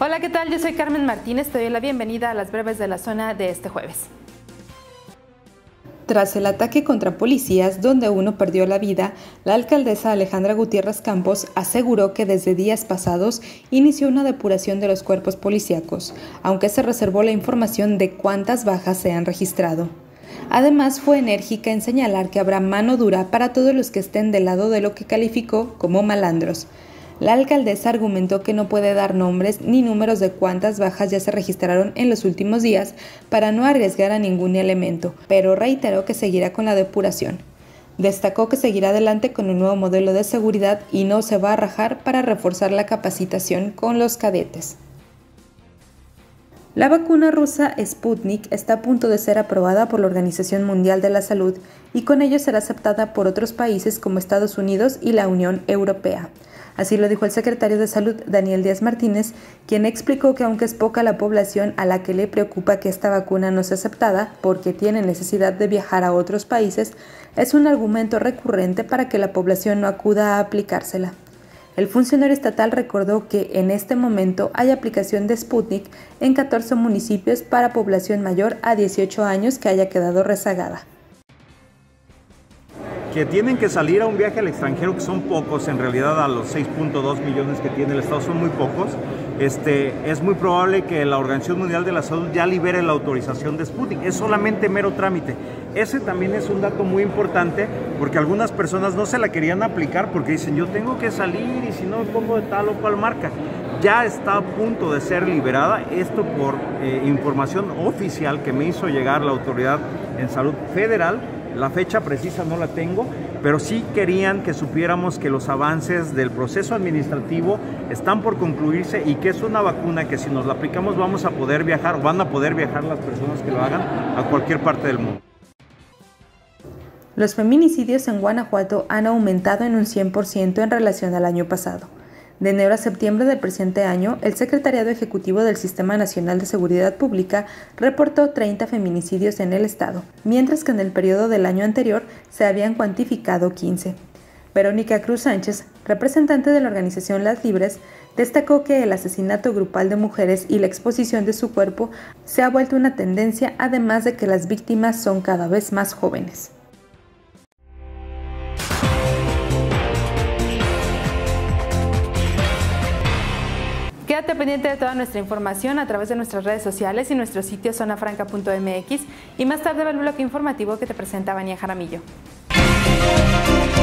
Hola, ¿qué tal? Yo soy Carmen Martínez, te doy la bienvenida a las breves de la zona de este jueves. Tras el ataque contra policías, donde uno perdió la vida, la alcaldesa Alejandra Gutiérrez Campos aseguró que desde días pasados inició una depuración de los cuerpos policíacos, aunque se reservó la información de cuántas bajas se han registrado. Además, fue enérgica en señalar que habrá mano dura para todos los que estén del lado de lo que calificó como malandros. La alcaldesa argumentó que no puede dar nombres ni números de cuántas bajas ya se registraron en los últimos días para no arriesgar a ningún elemento, pero reiteró que seguirá con la depuración. Destacó que seguirá adelante con un nuevo modelo de seguridad y no se va a rajar para reforzar la capacitación con los cadetes. La vacuna rusa Sputnik está a punto de ser aprobada por la Organización Mundial de la Salud y con ello será aceptada por otros países como Estados Unidos y la Unión Europea. Así lo dijo el secretario de Salud, Daniel Díaz Martínez, quien explicó que aunque es poca la población a la que le preocupa que esta vacuna no sea aceptada porque tiene necesidad de viajar a otros países, es un argumento recurrente para que la población no acuda a aplicársela. El funcionario estatal recordó que en este momento hay aplicación de Sputnik en 14 municipios para población mayor a 18 años que haya quedado rezagada. Que tienen que salir a un viaje al extranjero, que son pocos, en realidad a los 6.2 millones que tiene el Estado son muy pocos, es muy probable que la Organización Mundial de la Salud ya libere la autorización de Sputnik, es solamente mero trámite. Ese también es un dato muy importante porque algunas personas no se la querían aplicar porque dicen yo tengo que salir y si no me pongo de tal o cual marca. Ya está a punto de ser liberada, esto por información oficial que me hizo llegar la Autoridad en Salud Federal. La fecha precisa no la tengo, pero sí querían que supiéramos que los avances del proceso administrativo están por concluirse y que es una vacuna que si nos la aplicamos vamos a poder viajar o van a poder viajar las personas que lo hagan a cualquier parte del mundo. Los feminicidios en Guanajuato han aumentado en un 100% en relación al año pasado. De enero a septiembre del presente año, el Secretariado Ejecutivo del Sistema Nacional de Seguridad Pública reportó 30 feminicidios en el estado, mientras que en el periodo del año anterior se habían cuantificado 15. Verónica Cruz Sánchez, representante de la organización Las Libres, destacó que el asesinato grupal de mujeres y la exposición de su cuerpo se ha vuelto una tendencia, además de que las víctimas son cada vez más jóvenes. Quédate pendiente de toda nuestra información a través de nuestras redes sociales y nuestro sitio zonafranca.mx y más tarde ve el bloque informativo que te presenta Vania Jaramillo.